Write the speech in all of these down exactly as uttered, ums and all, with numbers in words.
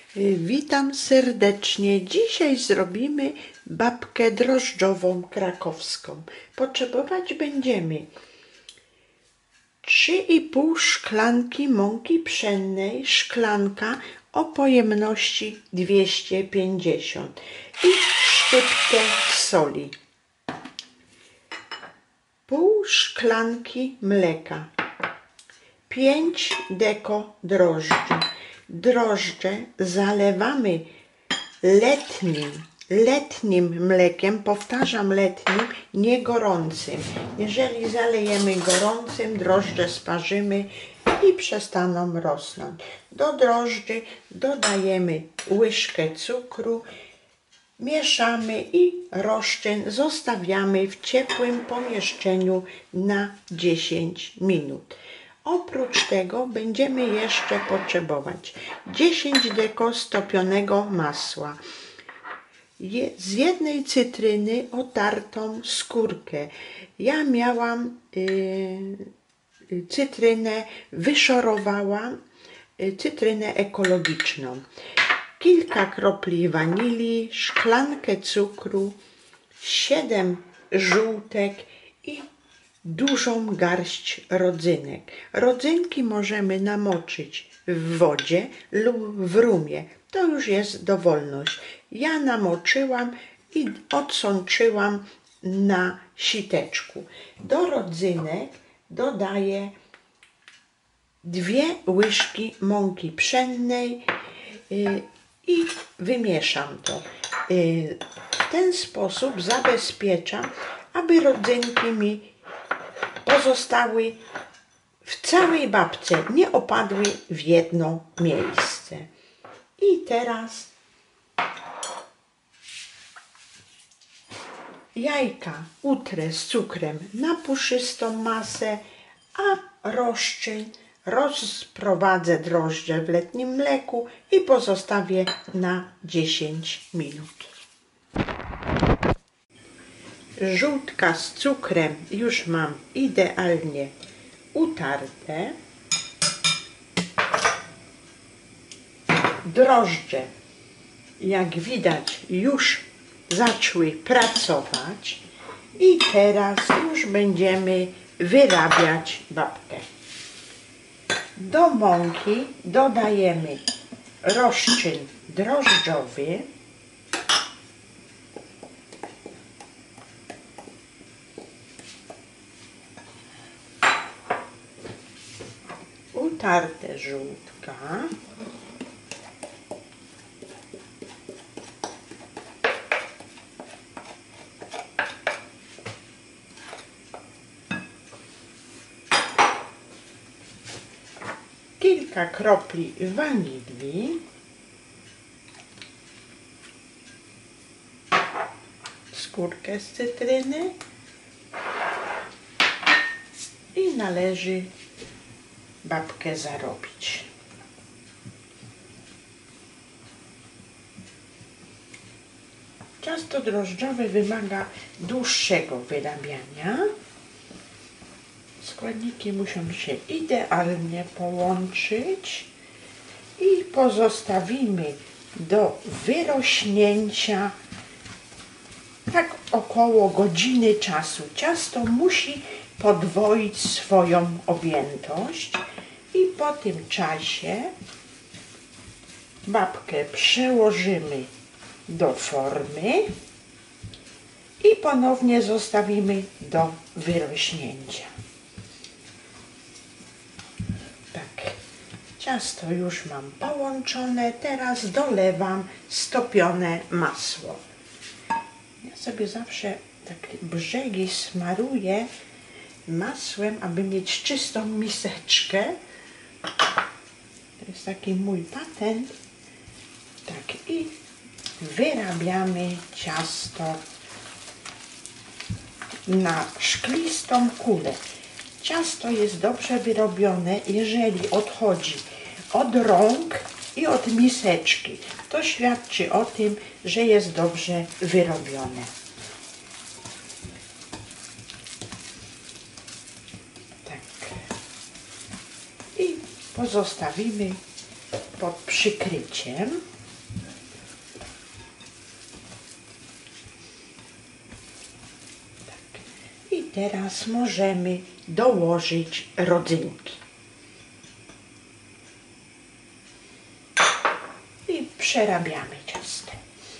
Witam serdecznie. Dzisiaj zrobimy babkę drożdżową krakowską. Potrzebować będziemy trzy i pół szklanki mąki pszennej, szklanka o pojemności dwieście pięćdziesiąt i szczyptę soli, pół szklanki mleka, pięć deko drożdży. Drożdże zalewamy letnim, letnim mlekiem, powtarzam letnim, nie gorącym. Jeżeli zalejemy gorącym, drożdże sparzymy i przestaną rosnąć. Do drożdży dodajemy łyżkę cukru, mieszamy i rozczyn zostawiamy w ciepłym pomieszczeniu na dziesięć minut. Oprócz tego będziemy jeszcze potrzebować dziesięć deko stopionego masła, je, z jednej cytryny otartą skórkę. Ja miałam y, cytrynę, wyszorowałam y, cytrynę ekologiczną, kilka kropli wanilii, szklankę cukru, siedem żółtek i dużą garść rodzynek. Rodzynki możemy namoczyć w wodzie lub w rumie. To już jest dowolność. Ja namoczyłam i odsączyłam na siteczku. Do rodzynek dodaję dwie łyżki mąki pszennej i wymieszam to. W ten sposób zabezpieczam, aby rodzynki mi pozostały w całej babce, nie opadły w jedno miejsce. I teraz jajka utrę z cukrem na puszystą masę, a rozczyn rozprowadzę drożdże w letnim mleku i pozostawię na dziesięć minut. Żółtka z cukrem już mam idealnie utarte. Drożdże, jak widać, już zaczęły pracować i teraz już będziemy wyrabiać babkę. Do mąki dodajemy rozczyn drożdżowy, utarte żółtka, kilka kropli wanilii, skórkę z cytryny i należy babkę zarobić. Ciasto drożdżowe wymaga dłuższego wyrabiania. Składniki muszą się idealnie połączyć i pozostawimy do wyrośnięcia tak około godziny czasu. Ciasto musi podwoić swoją objętość i po tym czasie babkę przełożymy do formy i ponownie zostawimy do wyrośnięcia. Tak, ciasto już mam połączone, teraz dolewam stopione masło. Ja sobie zawsze tak brzegi smaruję masłem, aby mieć czystą miseczkę. To jest taki mój patent. Tak, i wyrabiamy ciasto na szklistą kulę. Ciasto jest dobrze wyrobione, jeżeli odchodzi od rąk i od miseczki. To świadczy o tym, że jest dobrze wyrobione. Tak. I pozostawimy pod przykryciem. teraz możemy dołożyć rodzynki. I przerabiamy ciasto.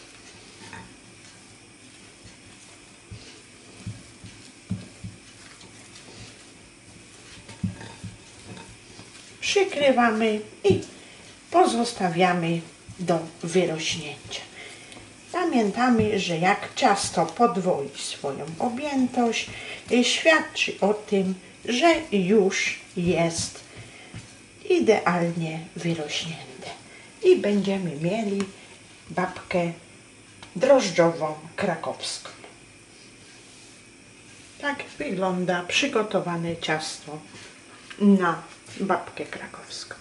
Przykrywamy i pozostawiamy do wyrośnięcia. Pamiętamy, że jak ciasto podwoi swoją objętość, świadczy o tym, że już jest idealnie wyrośnięte. I będziemy mieli babkę drożdżową krakowską. Tak wygląda przygotowane ciasto na babkę krakowską.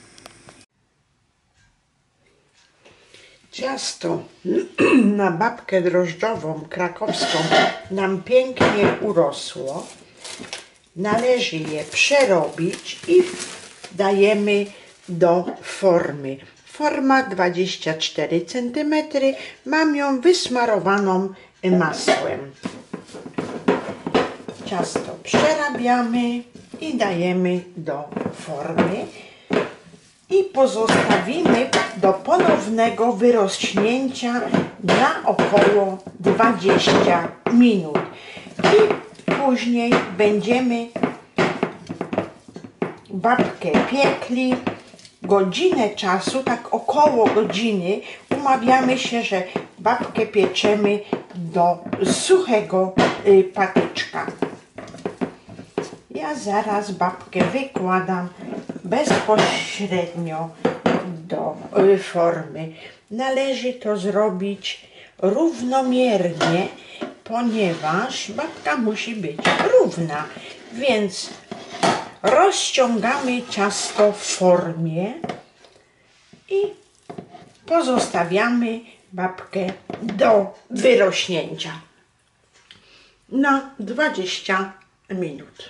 Ciasto na babkę drożdżową krakowską nam pięknie urosło. Należy je przerobić i dajemy do formy. Forma dwadzieścia cztery centymetry. Mam ją wysmarowaną masłem. Ciasto przerabiamy i dajemy do formy. I pozostawimy do ponownego wyrośnięcia na około dwadzieścia minut. I później będziemy babkę piekli godzinę czasu, tak około godziny. Umawiamy się, że babkę pieczemy do suchego y, patyczka. Ja zaraz babkę wykładam bezpośrednio do y, formy. Należy to zrobić równomiernie, ponieważ babka musi być równa, więc rozciągamy ciasto w formie i pozostawiamy babkę do wyrośnięcia na dwadzieścia minut.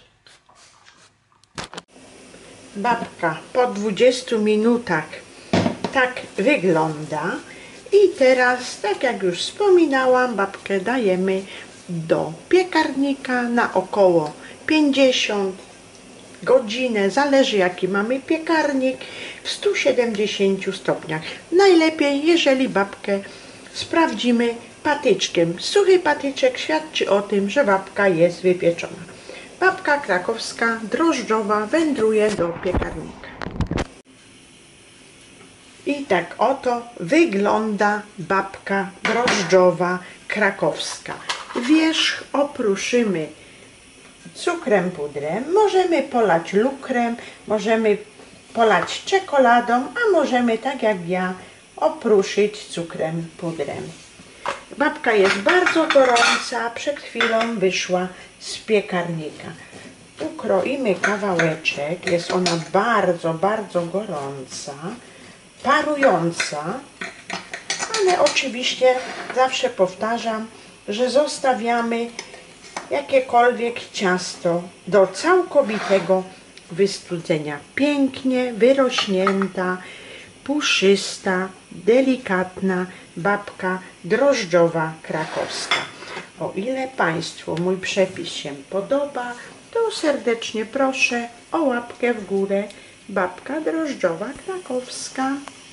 Babka po dwudziestu minutach tak wygląda i teraz, tak jak już wspominałam, babkę dajemy do piekarnika na około pięćdziesiąt godzinę, zależy jaki mamy piekarnik, w stu siedemdziesięciu stopniach. Najlepiej, jeżeli babkę sprawdzimy patyczkiem. Suchy patyczek świadczy o tym, że babka jest wypieczona. Babka krakowska drożdżowa wędruje do piekarnika. I tak oto wygląda babka drożdżowa krakowska. Wierzch opruszymy cukrem pudrem, możemy polać lukrem, możemy polać czekoladą, a możemy, tak jak ja, opruszyć cukrem pudrem. Babka jest bardzo gorąca, przed chwilą wyszła z piekarnika. Ukroimy kawałeczek, jest ona bardzo, bardzo gorąca, parująca, ale oczywiście zawsze powtarzam, że zostawiamy jakiekolwiek ciasto do całkowitego wystudzenia. Pięknie wyrośnięta, puszysta, delikatna babka drożdżowa krakowska. O ile Państwu mój przepis się podoba, to serdecznie proszę o łapkę w górę. Babka drożdżowa krakowska.